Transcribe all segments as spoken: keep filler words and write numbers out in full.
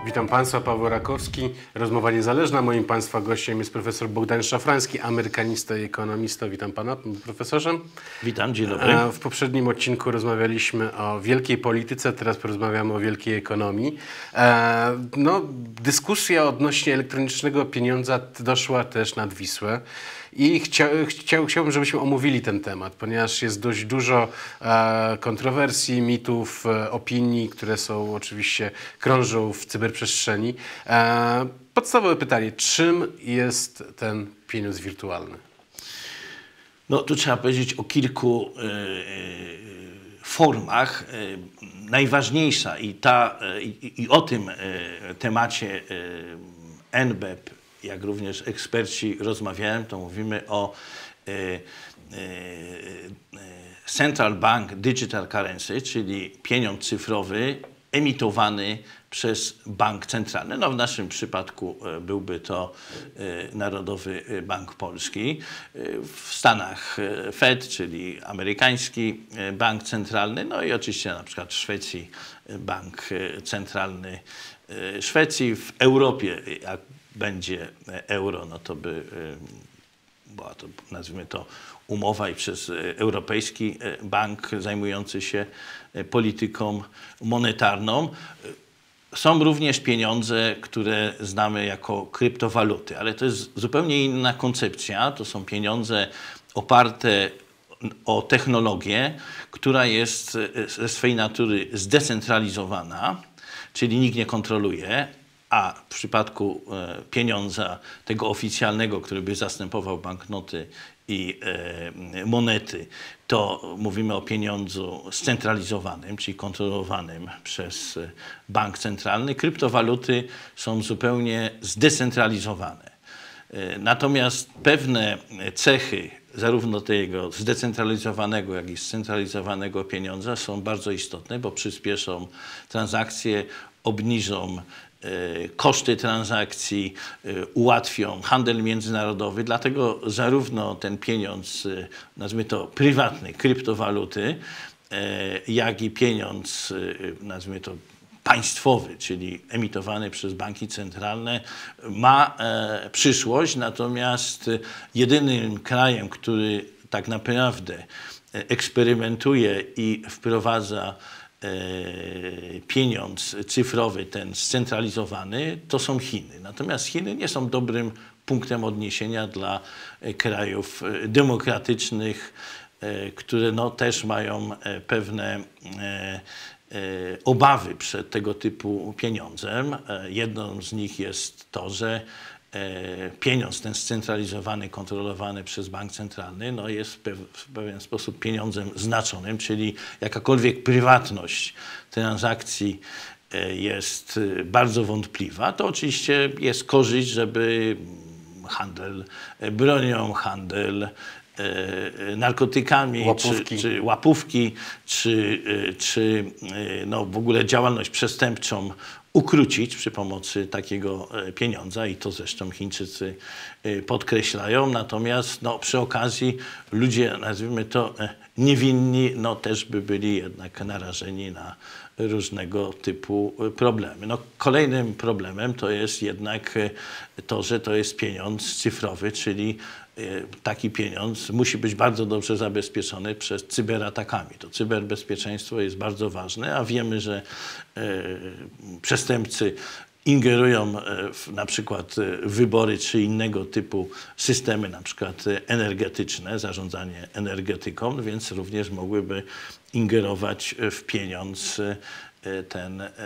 Witam Państwa, Paweł Rakowski, Rozmowa Niezależna. Moim Państwa gościem jest profesor Bogdan Szafrański, amerykanista i ekonomista. Witam Pana, profesorze. Witam, dzień dobry. W poprzednim odcinku rozmawialiśmy o wielkiej polityce, teraz porozmawiamy o wielkiej ekonomii. No, dyskusja odnośnie elektronicznego pieniądza doszła też nad Wisłę. I chcia, chcia, chciałbym, żebyśmy omówili ten temat, ponieważ jest dość dużo e, kontrowersji, mitów, e, opinii, które są oczywiście krążą w cyberprzestrzeni. E, podstawowe pytanie, czym jest ten pieniądz wirtualny? No tu trzeba powiedzieć o kilku e, formach. E, najważniejsza i, ta, e, i, i o tym e, temacie e, N B P, jak również eksperci rozmawiałem, to mówimy o e, e, Central Bank Digital Currency, czyli pieniądz cyfrowy emitowany przez bank centralny. No w naszym przypadku byłby to Narodowy Bank Polski. W Stanach Fed, czyli amerykański bank centralny. No i oczywiście na przykład w Szwecji bank centralny Szwecji. W Europie, jak będzie euro, no to by była to, nazwijmy to, umowa i przez Europejski Bank zajmujący się polityką monetarną. Są również pieniądze, które znamy jako kryptowaluty, ale to jest zupełnie inna koncepcja. To są pieniądze oparte o technologię, która jest ze swej natury zdecentralizowana, czyli nikt nie kontroluje, a w przypadku e, pieniądza tego oficjalnego, który by zastępował banknoty i e, monety, to mówimy o pieniądzu scentralizowanym, czyli kontrolowanym przez bank centralny. Kryptowaluty są zupełnie zdecentralizowane. E, natomiast pewne cechy zarówno tego zdecentralizowanego, jak i scentralizowanego pieniądza są bardzo istotne, bo przyspieszą transakcje, obniżą koszty transakcji, ułatwią handel międzynarodowy, dlatego zarówno ten pieniądz, nazwijmy to prywatny, kryptowaluty, jak i pieniądz, nazwijmy to państwowy, czyli emitowany przez banki centralne, ma przyszłość, natomiast jedynym krajem, który tak naprawdę eksperymentuje i wprowadza pieniądz cyfrowy, ten scentralizowany, to są Chiny. Natomiast Chiny nie są dobrym punktem odniesienia dla krajów demokratycznych, które no też mają pewne obawy przed tego typu pieniądzem. Jedną z nich jest to, że pieniądz ten scentralizowany, kontrolowany przez bank centralny, no jest w pewien sposób pieniądzem znaczonym, czyli jakakolwiek prywatność transakcji jest bardzo wątpliwa. To oczywiście jest korzyść, żeby handel bronią, handel narkotykami, łapówki. Czy, czy łapówki, czy, czy no w ogóle działalność przestępczą ukrócić przy pomocy takiego pieniądza i to zresztą Chińczycy podkreślają. Natomiast no, przy okazji ludzie, nazwijmy to niewinni, no też by byli jednak narażeni na różnego typu problemy. No, kolejnym problemem to jest jednak to, że to jest pieniądz cyfrowy, czyli taki pieniądz musi być bardzo dobrze zabezpieczony przed cyberatakami. To cyberbezpieczeństwo jest bardzo ważne, a wiemy, że e, przestępcy ingerują w na przykład wybory czy innego typu systemy, na przykład energetyczne, zarządzanie energetyką, więc również mogłyby ingerować w pieniądz ten e,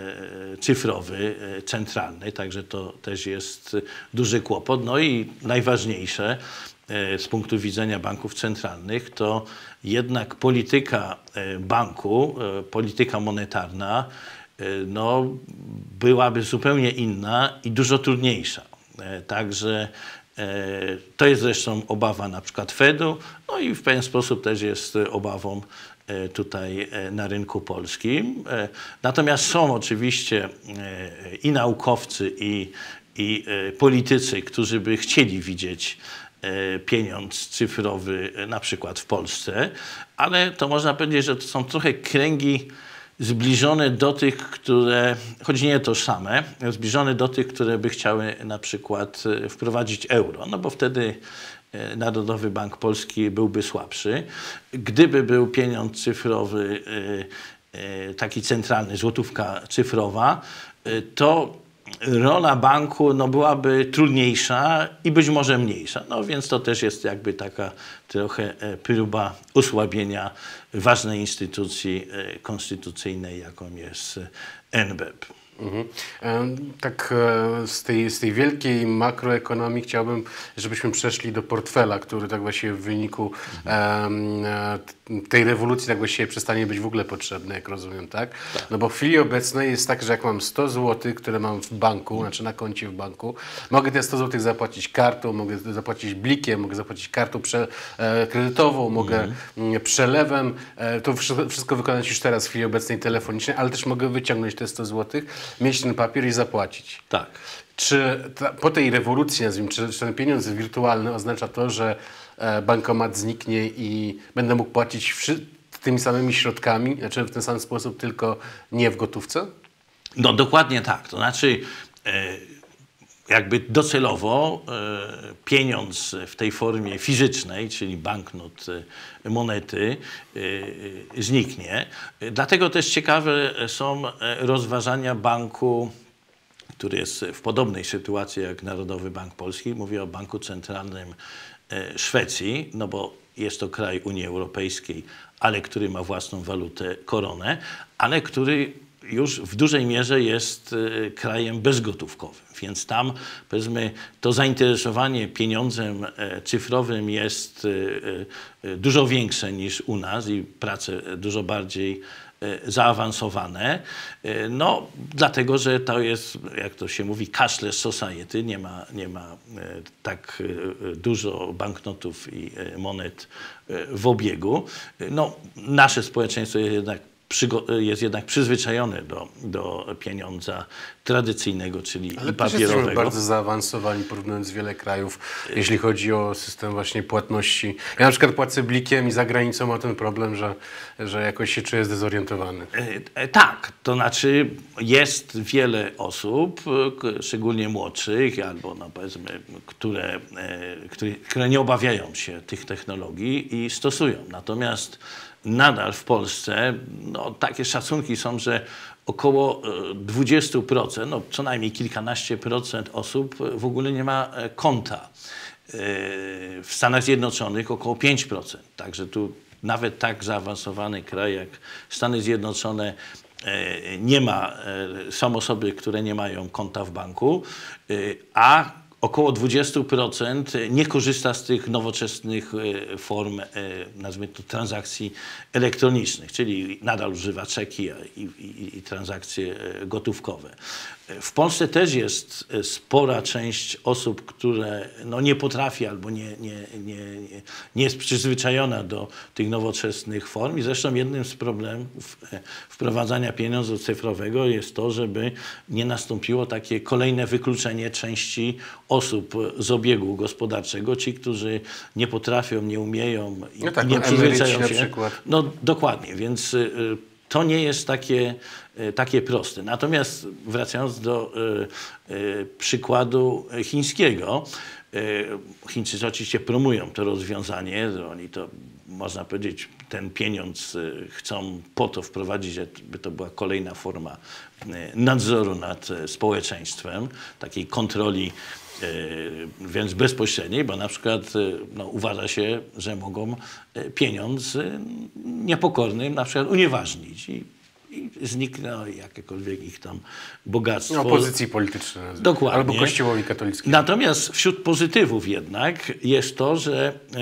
cyfrowy, e, centralny, także to też jest duży kłopot. No i najważniejsze e, z punktu widzenia banków centralnych to jednak polityka e, banku, e, polityka monetarna e, no, byłaby zupełnie inna i dużo trudniejsza. E, także e, to jest zresztą obawa na przykład Fedu, no i w pewien sposób też jest obawą tutaj na rynku polskim. Natomiast są oczywiście i naukowcy, i, i politycy, którzy by chcieli widzieć pieniądz cyfrowy na przykład w Polsce, ale to można powiedzieć, że to są trochę kręgi zbliżone do tych, które, choć nie tożsame, zbliżone do tych, które by chciały na przykład wprowadzić euro, no bo wtedy Narodowy Bank Polski byłby słabszy. Gdyby był pieniądz cyfrowy, taki centralny, złotówka cyfrowa, to rola banku no, byłaby trudniejsza i być może mniejsza. No więc to też jest jakby taka trochę próba osłabienia ważnej instytucji konstytucyjnej, jaką jest N B P. Mhm. Tak z tej, z tej wielkiej makroekonomii chciałbym, żebyśmy przeszli do portfela, który tak właściwie w wyniku mhm. tej rewolucji tak właściwie przestanie być w ogóle potrzebny, jak rozumiem, tak? tak? No bo w chwili obecnej jest tak, że jak mam sto złotych, które mam w banku, mhm. znaczy na koncie w banku, mogę te sto złotych zapłacić kartą, mogę zapłacić blikiem, mogę zapłacić kartą prze, e, kredytową, mogę mhm. przelewem, e, to wszystko wykonać już teraz w chwili obecnej telefonicznie, ale też mogę wyciągnąć te sto złotych, mieć ten papier i zapłacić. Tak. Czy ta, po tej rewolucji, nazwijmy, czy, czy ten pieniądz wirtualny oznacza to, że e, bankomat zniknie i będę mógł płacić wszy, tymi samymi środkami, znaczy w ten sam sposób, tylko nie w gotówce? No dokładnie tak. To znaczy e, jakby docelowo e, pieniądz w tej formie fizycznej, czyli banknot, e, monety, e, zniknie. E, dlatego też ciekawe są rozważania banku, który jest w podobnej sytuacji jak Narodowy Bank Polski. Mówię o Banku Centralnym e, Szwecji, no bo jest to kraj Unii Europejskiej, ale który ma własną walutę, koronę, ale który już w dużej mierze jest krajem bezgotówkowym, więc tam powiedzmy to zainteresowanie pieniądzem cyfrowym jest dużo większe niż u nas i prace dużo bardziej zaawansowane, no dlatego, że to jest, jak to się mówi, cashless society, nie ma, nie ma tak dużo banknotów i monet w obiegu. No, nasze społeczeństwo jest jednak jest jednak przyzwyczajone do, do pieniądza tradycyjnego, czyli ale papierowego. Ale bardzo zaawansowani, porównując wiele krajów, jeśli chodzi o system właśnie płatności. Ja na przykład płacę blikiem i za granicą ma ten problem, że, że jakoś się czuję zdezorientowany. E, tak, to znaczy jest wiele osób, szczególnie młodszych, albo no powiedzmy, które, e, które, które nie obawiają się tych technologii i stosują. Natomiast nadal w Polsce no, takie szacunki są, że około dwadzieścia procent, no, co najmniej kilkanaście procent osób w ogóle nie ma konta. W Stanach Zjednoczonych około pięć procent. Także tu nawet tak zaawansowany kraj jak Stany Zjednoczone nie ma, są osoby, które nie mają konta w banku, a około dwadzieścia procent nie korzysta z tych nowoczesnych form, nazwijmy to, transakcji elektronicznych, czyli nadal używa czeki i, i, i transakcje gotówkowe. W Polsce też jest spora część osób, które no nie potrafi albo nie, nie, nie, nie jest przyzwyczajona do tych nowoczesnych form. I zresztą jednym z problemów wprowadzania pieniądza cyfrowego jest to, żeby nie nastąpiło takie kolejne wykluczenie części osób z obiegu gospodarczego. Ci, którzy nie potrafią, nie umieją i no tak, nie przyzwyczają na się. przykład. No dokładnie, więc to nie jest takie, takie proste. Natomiast wracając do y, y, przykładu chińskiego, y, Chińczycy oczywiście promują to rozwiązanie, oni to, można powiedzieć, ten pieniądz y, chcą po to wprowadzić, żeby to była kolejna forma y, nadzoru nad y, społeczeństwem, takiej kontroli więc bezpośredniej, bo na przykład no, uważa się, że mogą pieniądz niepokornym na przykład unieważnić i, i znikną jakiekolwiek ich tam bogactwo. Opozycji politycznej. Dokładnie. Albo Kościołowi katolickiemu. Natomiast wśród pozytywów jednak jest to, że e,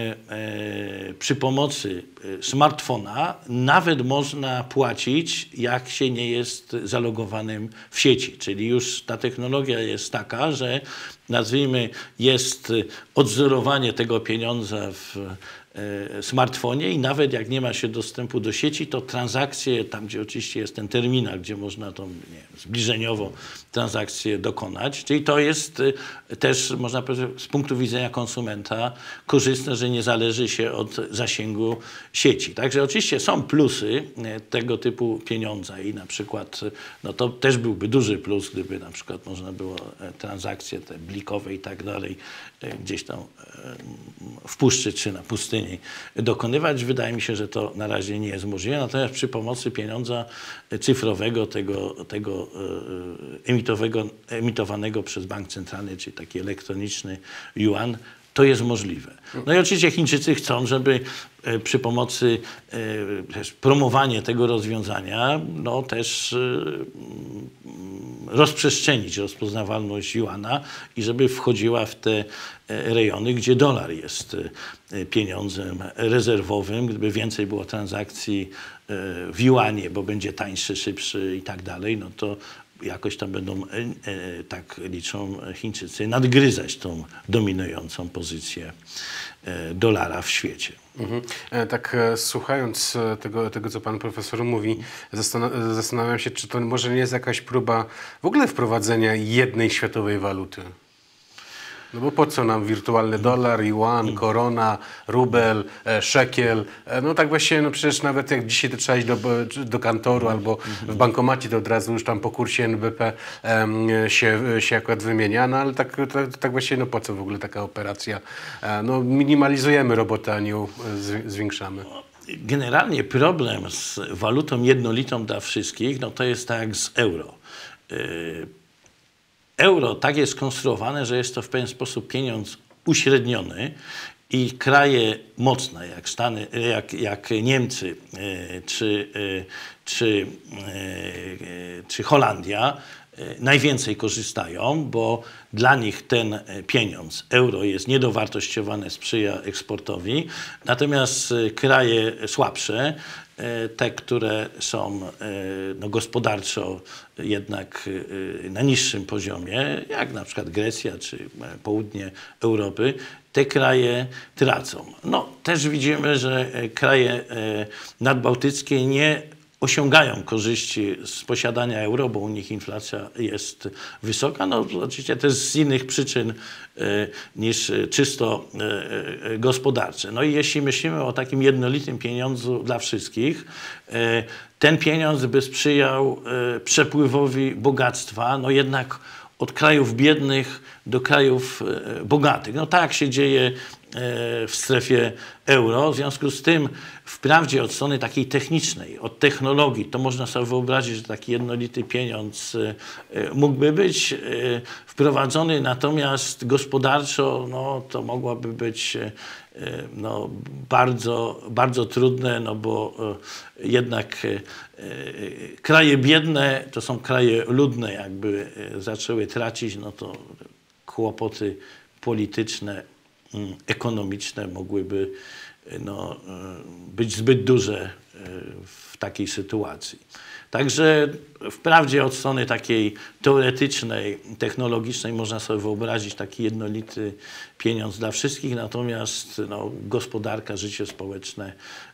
e, przy pomocy smartfona nawet można płacić, jak się nie jest zalogowanym w sieci. Czyli już ta technologia jest taka, że nazwijmy, jest odzorowanie tego pieniądza w smartfonie i nawet jak nie ma się dostępu do sieci, to transakcje, tam gdzie oczywiście jest ten terminal, gdzie można tą nie wiem, zbliżeniowo transakcję dokonać, czyli to jest też, można powiedzieć, z punktu widzenia konsumenta korzystne, że nie zależy się od zasięgu sieci. Także oczywiście są plusy tego typu pieniądza i na przykład, no to też byłby duży plus, gdyby na przykład można było transakcje te blikowe i tak dalej gdzieś tam w puszczy czy na pustyni dokonywać. Wydaje mi się, że to na razie nie jest możliwe. Natomiast przy pomocy pieniądza cyfrowego, tego, tego emitowego, emitowanego przez bank centralny, czyli taki elektroniczny yuan, to jest możliwe. No i oczywiście Chińczycy chcą, żeby przy pomocy też promowania tego rozwiązania no też rozprzestrzenić rozpoznawalność juana i żeby wchodziła w te rejony, gdzie dolar jest pieniądzem rezerwowym. Gdyby więcej było transakcji w juanie, bo będzie tańszy, szybszy i tak dalej, no to jakoś tam będą, tak liczą Chińczycy, nadgryzać tą dominującą pozycję dolara w świecie. Mhm. Tak słuchając tego, tego, co pan profesor mówi, zastanawiam się, czy to może nie jest jakaś próba w ogóle wprowadzenia jednej światowej waluty. No bo po co nam wirtualny dolar, yuan, korona, rubel, e, szekiel? E, no tak właściwie, no przecież nawet jak dzisiaj to trzeba iść do, do kantoru albo w bankomacie, to od razu już tam po kursie N B P e, się, się akurat wymienia, no ale tak, tak, tak właściwie, no po co w ogóle taka operacja? E, no minimalizujemy robotę, a nie ją zwiększamy. Generalnie problem z walutą jednolitą dla wszystkich, no to jest tak jak z euro. Y Euro tak jest skonstruowane, że jest to w pewien sposób pieniądz uśredniony i kraje mocne, jak Stany, jak, jak Niemcy czy, czy, czy Holandia, najwięcej korzystają, bo dla nich ten pieniądz, euro, jest niedowartościowany, sprzyja eksportowi. Natomiast kraje słabsze, te, które są no, gospodarczo jednak na niższym poziomie, jak na przykład Grecja czy południe Europy, te kraje tracą. No, też widzimy, że kraje nadbałtyckie nie osiągają korzyści z posiadania euro, bo u nich inflacja jest wysoka. No oczywiście też z innych przyczyn y, niż czysto y, y, gospodarcze. No i jeśli myślimy o takim jednolitym pieniądzu dla wszystkich, y, ten pieniądz by sprzyjał y, przepływowi bogactwa, no jednak od krajów biednych do krajów y, bogatych. No tak się dzieje w strefie euro. W związku z tym wprawdzie od strony takiej technicznej, od technologii, to można sobie wyobrazić, że taki jednolity pieniądz mógłby być wprowadzony, natomiast gospodarczo no, to mogłoby być no, bardzo, bardzo trudne, no bo jednak kraje biedne to są kraje ludne, jakby zaczęły tracić, no to kłopoty polityczne, ekonomiczne mogłyby no, być zbyt duże w takiej sytuacji. Także wprawdzie od strony takiej teoretycznej, technologicznej można sobie wyobrazić taki jednolity pieniądz dla wszystkich, natomiast no, gospodarka, życie społeczne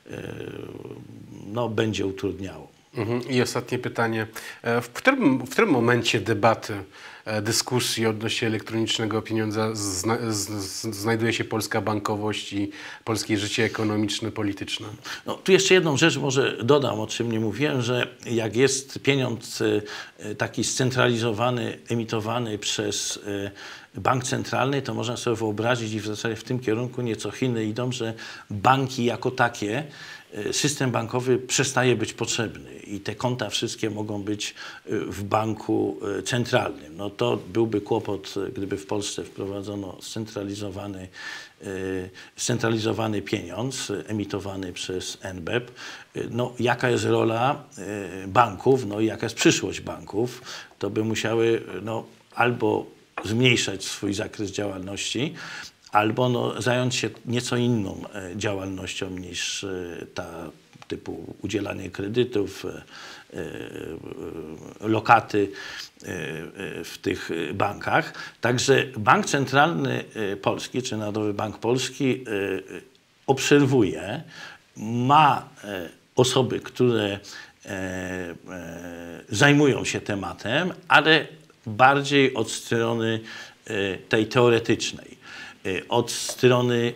no, będzie utrudniało. Mhm. I ostatnie pytanie. W którym, w którym momencie debaty, dyskusji odnośnie elektronicznego pieniądza zna, z, z, znajduje się polska bankowość i polskie życie ekonomiczne, polityczne? No, tu jeszcze jedną rzecz może dodam, o czym nie mówiłem, że jak jest pieniądz taki scentralizowany, emitowany przez bank centralny, to można sobie wyobrazić i w zasadzie w tym kierunku nieco Chiny idą, że banki jako takie, system bankowy przestaje być potrzebny i te konta wszystkie mogą być w banku centralnym. No to byłby kłopot, gdyby w Polsce wprowadzono scentralizowany, scentralizowany pieniądz emitowany przez N B P. No, jaka jest rola banków, no i jaka jest przyszłość banków, to by musiały no, albo zmniejszać swój zakres działalności, albo no, zająć się nieco inną e, działalnością niż e, ta typu udzielanie kredytów, e, e, lokaty e, e, w tych bankach. Także Bank Centralny Polski, czy Narodowy Bank Polski, e, obserwuje, ma osoby, które zajmują się tematem, ale bardziej od strony tej teoretycznej, od strony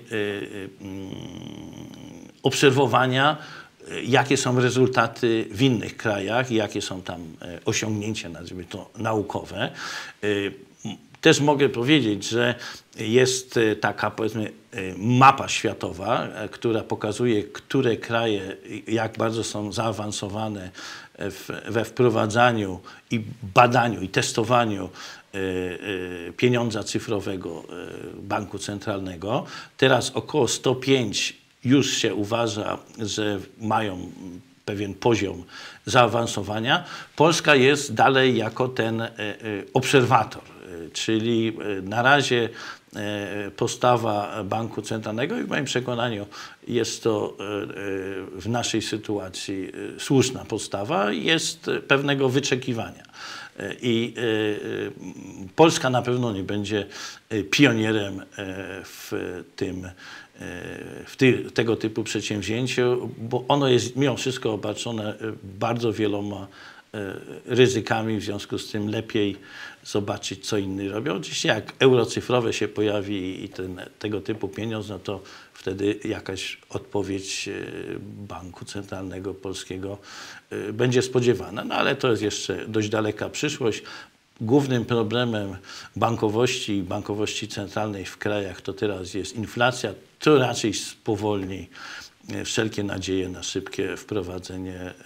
obserwowania, jakie są rezultaty w innych krajach, jakie są tam osiągnięcia, nazwijmy to, naukowe. Też mogę powiedzieć, że jest taka, powiedzmy, mapa światowa, która pokazuje, które kraje jak bardzo są zaawansowane w, we wprowadzaniu i badaniu i testowaniu pieniądza cyfrowego banku centralnego. Teraz około sto pięć już się uważa, że mają pewien poziom zaawansowania. Polska jest dalej jako ten obserwator, czyli na razie postawa banku centralnego i w moim przekonaniu jest to w naszej sytuacji słuszna postawa, jest pewnego wyczekiwania. I Polska na pewno nie będzie pionierem w tym, w ty, tego typu przedsięwzięciu, bo ono jest mimo wszystko obarczone bardzo wieloma ryzykami, w związku z tym lepiej zobaczyć, co inni robią. Oczywiście jak euro cyfrowe się pojawi i ten, tego typu pieniądz, no to wtedy jakaś odpowiedź Banku Centralnego Polskiego będzie spodziewana. No ale to jest jeszcze dość daleka przyszłość. Głównym problemem bankowości i bankowości centralnej w krajach to teraz jest inflacja. To raczej spowolni wszelkie nadzieje na szybkie wprowadzenie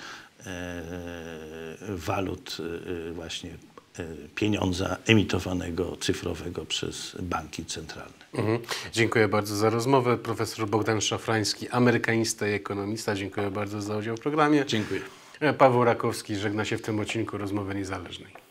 walut, właśnie pieniądza emitowanego cyfrowego przez banki centralne. Mhm. Dziękuję bardzo za rozmowę. Profesor Bogdan Szafrański, amerykanista i ekonomista. Dziękuję bardzo za udział w programie. Dziękuję. Paweł Rakowski żegna się w tym odcinku Rozmowy Niezależnej.